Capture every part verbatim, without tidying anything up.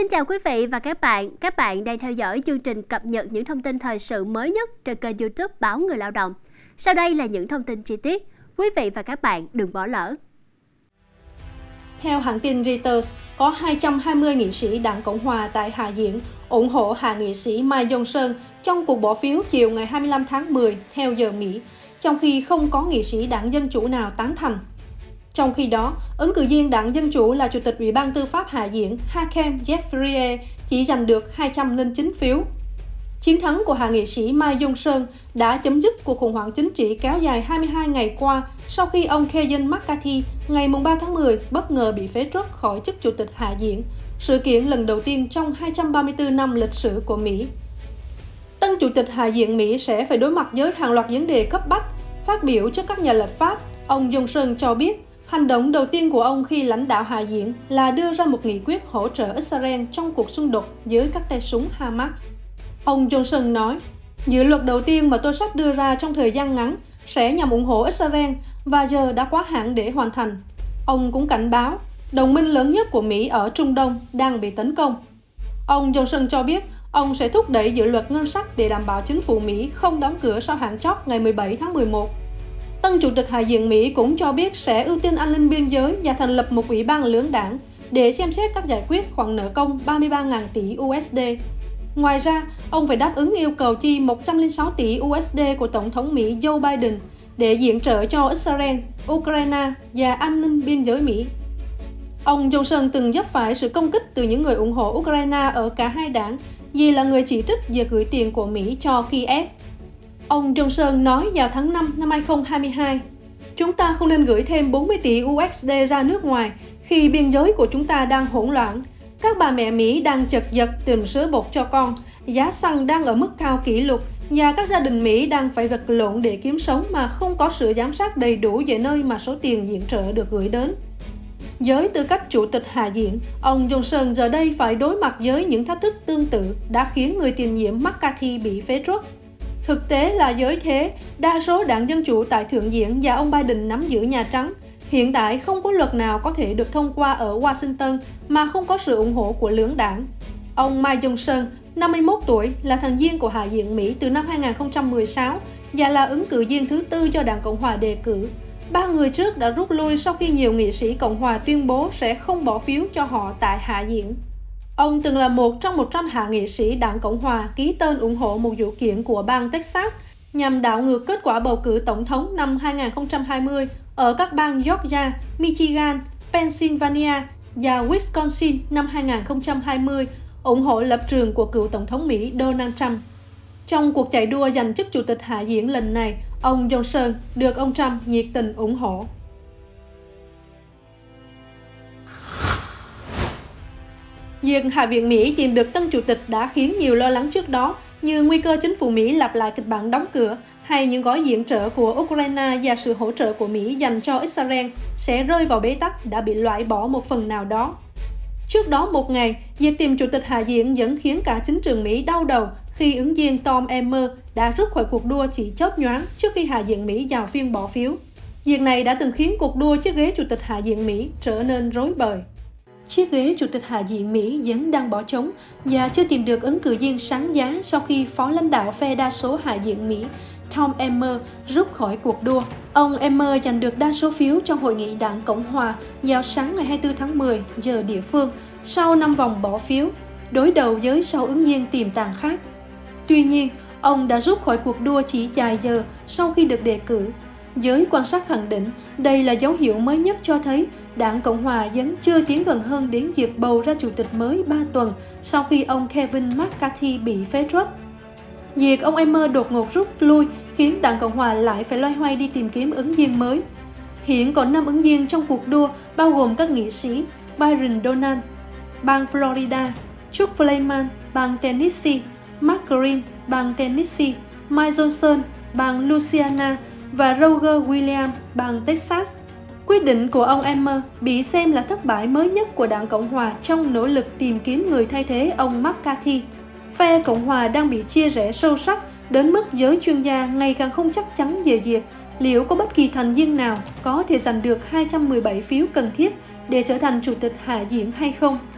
Xin chào quý vị và các bạn. Các bạn đang theo dõi chương trình cập nhật những thông tin thời sự mới nhất trên kênh YouTube Báo Người Lao động. Sau đây là những thông tin chi tiết. Quý vị và các bạn đừng bỏ lỡ. Theo hãng tin Reuters, có hai trăm hai mươi nghị sĩ Đảng Cộng Hòa tại Hạ viện ủng hộ hạ nghị sĩ Mike Johnson trong cuộc bỏ phiếu chiều ngày hai mươi lăm tháng mười theo giờ Mỹ, trong khi không có nghị sĩ Đảng Dân Chủ nào tán thành. Trong khi đó, ứng cử viên Đảng Dân Chủ là Chủ tịch Ủy ban Tư pháp Hạ viện Hakeem Jeffries chỉ giành được hai trăm lẻ chín phiếu. Chiến thắng của hạ nghị sĩ Mike Johnson đã chấm dứt cuộc khủng hoảng chính trị kéo dài hai mươi hai ngày qua sau khi ông Kevin McCarthy ngày ba tháng mười bất ngờ bị phế truất khỏi chức Chủ tịch Hạ viện, sự kiện lần đầu tiên trong hai trăm ba mươi tư năm lịch sử của Mỹ. Tân Chủ tịch Hạ viện Mỹ sẽ phải đối mặt với hàng loạt vấn đề cấp bách. Phát biểu trước các nhà lập pháp, ông Johnson cho biết hành động đầu tiên của ông khi lãnh đạo Hạ viện là đưa ra một nghị quyết hỗ trợ Israel trong cuộc xung đột với các tay súng Hamas. Ông Johnson nói, dự luật đầu tiên mà tôi sắp đưa ra trong thời gian ngắn sẽ nhằm ủng hộ Israel và giờ đã quá hạn để hoàn thành. Ông cũng cảnh báo, đồng minh lớn nhất của Mỹ ở Trung Đông đang bị tấn công. Ông Johnson cho biết ông sẽ thúc đẩy dự luật ngân sách để đảm bảo chính phủ Mỹ không đóng cửa sau hạn chót ngày mười bảy tháng mười một. Tân Chủ tịch Hạ viện Mỹ cũng cho biết sẽ ưu tiên an ninh biên giới và thành lập một ủy ban lưỡng đảng để xem xét các giải quyết khoản nợ công ba mươi ba nghìn tỷ u ét đê. Ngoài ra, ông phải đáp ứng yêu cầu chi một trăm lẻ sáu tỷ u ét đê của Tổng thống Mỹ Joe Biden để viện trợ cho Israel, Ukraine và an ninh biên giới Mỹ. Ông Johnson từng vấp phải sự công kích từ những người ủng hộ Ukraine ở cả hai đảng vì là người chỉ trích việc gửi tiền của Mỹ cho Kiev. Ông Johnson nói vào tháng năm năm hai nghìn không trăm hai mươi hai, chúng ta không nên gửi thêm bốn mươi tỷ u ét đê ra nước ngoài khi biên giới của chúng ta đang hỗn loạn. Các bà mẹ Mỹ đang chật vật tìm sữa bột cho con, giá xăng đang ở mức cao kỷ lục và các gia đình Mỹ đang phải vật lộn để kiếm sống mà không có sự giám sát đầy đủ về nơi mà số tiền viện trợ được gửi đến. Với tư cách Chủ tịch Hạ viện, ông Johnson giờ đây phải đối mặt với những thách thức tương tự đã khiến người tiền nhiệm McCarthy bị phế truất. Thực tế là với thế, đa số đảng Dân Chủ tại Thượng viện và ông Biden nắm giữ Nhà Trắng. Hiện tại không có luật nào có thể được thông qua ở Washington mà không có sự ủng hộ của lưỡng đảng. Ông Mike Johnson, năm mươi mốt tuổi, là thành viên của Hạ viện Mỹ từ năm hai nghìn không trăm mười sáu và là ứng cử viên thứ tư do Đảng Cộng Hòa đề cử. Ba người trước đã rút lui sau khi nhiều nghị sĩ Cộng Hòa tuyên bố sẽ không bỏ phiếu cho họ tại Hạ viện. Ông từng là một trong một trăm hạ nghị sĩ Đảng Cộng Hòa ký tên ủng hộ một vụ kiện của bang Texas nhằm đảo ngược kết quả bầu cử tổng thống năm hai nghìn không trăm hai mươi ở các bang Georgia, Michigan, Pennsylvania và Wisconsin năm hai nghìn không trăm hai mươi, ủng hộ lập trường của cựu Tổng thống Mỹ Donald Trump. Trong cuộc chạy đua giành chức Chủ tịch Hạ viện lần này, ông Johnson được ông Trump nhiệt tình ủng hộ. Việc Hạ viện Mỹ tìm được tân chủ tịch đã khiến nhiều lo lắng trước đó, như nguy cơ chính phủ Mỹ lặp lại kịch bản đóng cửa hay những gói viện trợ của Ukraine và sự hỗ trợ của Mỹ dành cho Israel sẽ rơi vào bế tắc đã bị loại bỏ một phần nào đó. Trước đó một ngày, việc tìm chủ tịch Hạ viện vẫn khiến cả chính trường Mỹ đau đầu khi ứng viên Tom Emmer đã rút khỏi cuộc đua chỉ chớp nhoáng trước khi Hạ viện Mỹ vào phiên bỏ phiếu. Việc này đã từng khiến cuộc đua chiếc ghế chủ tịch Hạ viện Mỹ trở nên rối bời. Chiếc ghế Chủ tịch Hạ viện Mỹ vẫn đang bỏ trống và chưa tìm được ứng cử viên sáng giá sau khi phó lãnh đạo phe đa số Hạ viện Mỹ Tom Emmer rút khỏi cuộc đua. Ông Emmer giành được đa số phiếu trong hội nghị Đảng Cộng Hòa vào sáng ngày hai mươi tư tháng mười giờ địa phương sau năm vòng bỏ phiếu, đối đầu với sáu ứng viên tiềm tàng khác. Tuy nhiên, ông đã rút khỏi cuộc đua chỉ vài giờ sau khi được đề cử. Giới quan sát khẳng định đây là dấu hiệu mới nhất cho thấy Đảng Cộng Hòa vẫn chưa tiến gần hơn đến việc bầu ra chủ tịch mới ba tuần sau khi ông Kevin McCarthy bị phế truất. Việc ông Emmer đột ngột rút lui khiến Đảng Cộng Hòa lại phải loay hoay đi tìm kiếm ứng viên mới. Hiện còn năm ứng viên trong cuộc đua bao gồm các nghị sĩ Byron Donald, bang Florida, Chuck Fleischmann, bang Tennessee, Mark Green, bang Tennessee, Mike Johnson, bang Louisiana và Roger Williams, bang Texas. Quyết định của ông Emmer bị xem là thất bại mới nhất của Đảng Cộng Hòa trong nỗ lực tìm kiếm người thay thế ông McCarthy. Phe Cộng Hòa đang bị chia rẽ sâu sắc đến mức giới chuyên gia ngày càng không chắc chắn về việc liệu có bất kỳ thành viên nào có thể giành được hai trăm mười bảy phiếu cần thiết để trở thành chủ tịch Hạ viện hay không.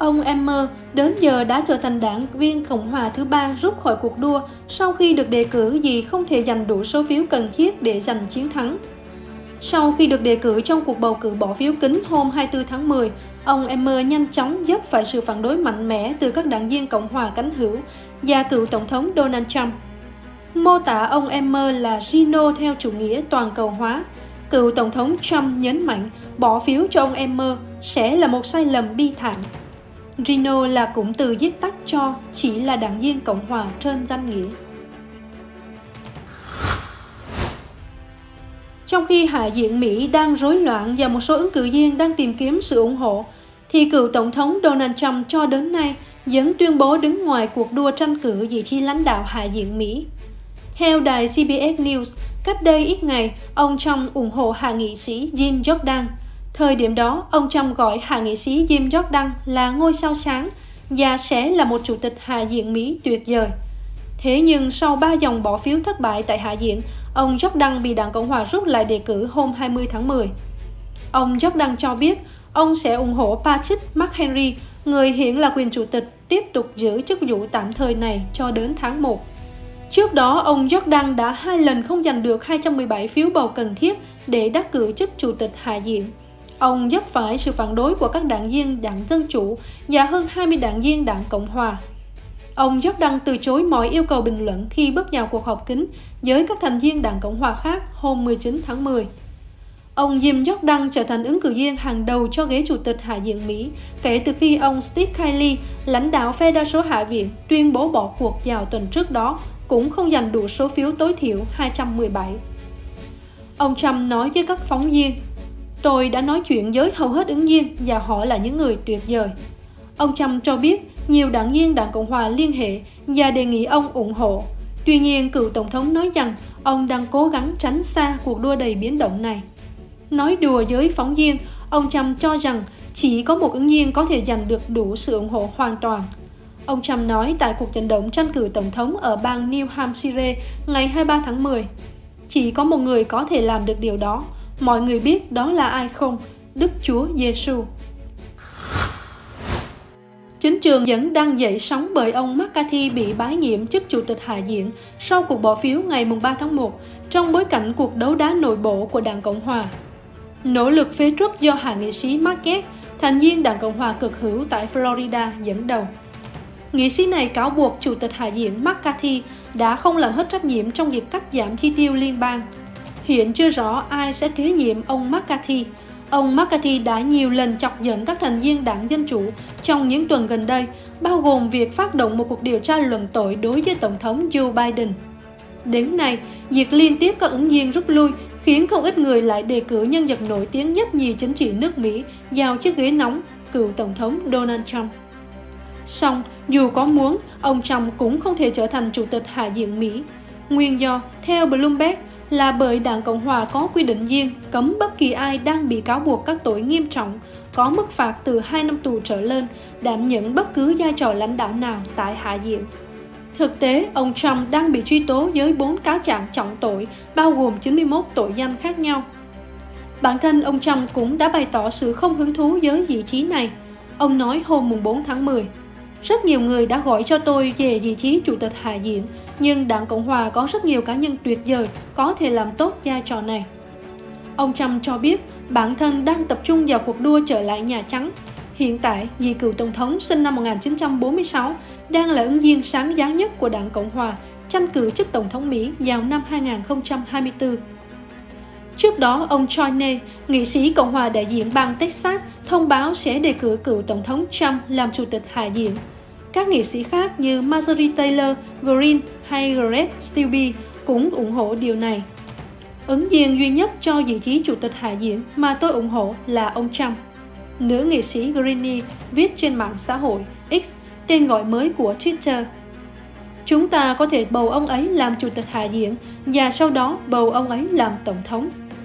Ông Emmer đến giờ đã trở thành đảng viên Cộng hòa thứ ba rút khỏi cuộc đua sau khi được đề cử vì không thể giành đủ số phiếu cần thiết để giành chiến thắng. Sau khi được đề cử trong cuộc bầu cử bỏ phiếu kín hôm hai mươi tư tháng mười, ông Emmer nhanh chóng vấp phải sự phản đối mạnh mẽ từ các đảng viên Cộng hòa cánh hữu và cựu Tổng thống Donald Trump. Mô tả ông Emmer là Rhino theo chủ nghĩa toàn cầu hóa. Cựu Tổng thống Trump nhấn mạnh bỏ phiếu cho ông Emmer sẽ là một sai lầm bi thảm. Rhino là cụm từ viết tắt cho chỉ là đảng viên Cộng hòa trên danh nghĩa. Trong khi Hạ viện Mỹ đang rối loạn và một số ứng cử viên đang tìm kiếm sự ủng hộ, thì cựu Tổng thống Donald Trump cho đến nay vẫn tuyên bố đứng ngoài cuộc đua tranh cử vị trí lãnh đạo Hạ viện Mỹ. Theo đài xê bê ét News, cách đây ít ngày, ông Trump ủng hộ hạ nghị sĩ Jim Jordan. Thời điểm đó, ông Trump gọi hạ nghị sĩ Jim Jordan là ngôi sao sáng và sẽ là một chủ tịch Hạ viện Mỹ tuyệt vời. Thế nhưng sau ba vòng bỏ phiếu thất bại tại Hạ viện, ông Jordan bị Đảng Cộng hòa rút lại đề cử hôm hai mươi tháng mười. Ông Jordan cho biết ông sẽ ủng hộ Patrick McHenry, người hiện là quyền chủ tịch, tiếp tục giữ chức vụ tạm thời này cho đến tháng một. Trước đó, ông Jordan đã hai lần không giành được hai trăm mười bảy phiếu bầu cần thiết để đắc cử chức chủ tịch Hạ viện. Ông vấp phải sự phản đối của các đảng viên Đảng Dân Chủ và hơn hai mươi đảng viên Đảng Cộng hòa. Ông Jordan từ chối mọi yêu cầu bình luận khi bước vào cuộc họp kín với các thành viên Đảng Cộng hòa khác hôm mười chín tháng mười. Ông Jim Jordan trở thành ứng cử viên hàng đầu cho ghế chủ tịch Hạ viện Mỹ kể từ khi ông Steve Kelly, lãnh đạo phe đa số Hạ viện, tuyên bố bỏ cuộc vào tuần trước đó, cũng không giành đủ số phiếu tối thiểu hai trăm mười bảy. Ông Trump nói với các phóng viên, "Tôi đã nói chuyện với hầu hết ứng viên và họ là những người tuyệt vời." Ông Trump cho biết nhiều đảng viên Đảng Cộng hòa liên hệ và đề nghị ông ủng hộ. Tuy nhiên, cựu Tổng thống nói rằng ông đang cố gắng tránh xa cuộc đua đầy biến động này. Nói đùa với phóng viên, ông Trump cho rằng chỉ có một ứng viên có thể giành được đủ sự ủng hộ hoàn toàn. Ông Trump nói tại cuộc vận động tranh cử Tổng thống ở bang New Hampshire ngày hai mươi ba tháng mười. Chỉ có một người có thể làm được điều đó. Mọi người biết đó là ai không? Đức Chúa Giêsu. Chính trường vẫn đang dậy sóng bởi ông McCarthy bị bãi nhiệm chức chủ tịch Hạ viện sau cuộc bỏ phiếu ngày ba tháng một trong bối cảnh cuộc đấu đá nội bộ của Đảng Cộng hòa. Nỗ lực phế truất do hạ nghị sĩ Mark Gaetz, thành viên Đảng Cộng hòa cực hữu tại Florida dẫn đầu. Nghị sĩ này cáo buộc Chủ tịch Hạ viện McCarthy đã không làm hết trách nhiệm trong việc cắt giảm chi tiêu liên bang. Hiện chưa rõ ai sẽ kế nhiệm ông McCarthy. Ông McCarthy đã nhiều lần chọc giận các thành viên Đảng Dân Chủ trong những tuần gần đây, bao gồm việc phát động một cuộc điều tra luận tội đối với Tổng thống Joe Biden. Đến nay, việc liên tiếp các ứng viên rút lui khiến không ít người lại đề cử nhân vật nổi tiếng nhất nhì chính trị nước Mỹ vào chiếc ghế nóng, cựu Tổng thống Donald Trump. Song, dù có muốn, ông Trump cũng không thể trở thành Chủ tịch Hạ viện Mỹ. Nguyên do, theo Bloomberg, là bởi Đảng Cộng hòa có quy định riêng cấm bất kỳ ai đang bị cáo buộc các tội nghiêm trọng, có mức phạt từ hai năm tù trở lên, đảm nhận bất cứ vai trò lãnh đạo nào tại Hạ viện. Thực tế, ông Trump đang bị truy tố với bốn cáo trạng trọng tội, bao gồm chín mươi mốt tội danh khác nhau. Bản thân ông Trump cũng đã bày tỏ sự không hứng thú với vị trí này. Ông nói hôm bốn tháng mười, "Rất nhiều người đã gọi cho tôi về vị trí Chủ tịch Hạ viện, nhưng Đảng Cộng hòa có rất nhiều cá nhân tuyệt vời có thể làm tốt vai trò này." Ông Trump cho biết bản thân đang tập trung vào cuộc đua trở lại Nhà Trắng. Hiện tại, vị cựu Tổng thống sinh năm một nghìn chín trăm bốn mươi sáu đang là ứng viên sáng giá nhất của Đảng Cộng hòa tranh cử chức Tổng thống Mỹ vào năm hai nghìn không trăm hai mươi tư. Trước đó, ông Choiney, nghị sĩ Cộng hòa đại diện bang Texas, thông báo sẽ đề cử cựu Tổng thống Trump làm Chủ tịch Hạ viện. Các nghị sĩ khác như Marjorie Taylor Greene hay Greg Steube cũng ủng hộ điều này. Ứng viên duy nhất cho vị trí Chủ tịch Hạ viện mà tôi ủng hộ là ông Trump. Nữ nghị sĩ Greene viết trên mạng xã hội X, tên gọi mới của Twitter. "Chúng ta có thể bầu ông ấy làm Chủ tịch Hạ viện và sau đó bầu ông ấy làm Tổng thống."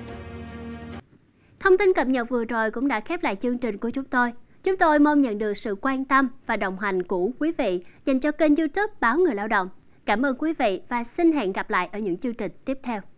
Thông tin cập nhật vừa rồi cũng đã khép lại chương trình của chúng tôi. Chúng tôi mong nhận được sự quan tâm và đồng hành của quý vị dành cho kênh YouTube Báo Người Lao Động. Cảm ơn quý vị và xin hẹn gặp lại ở những chương trình tiếp theo.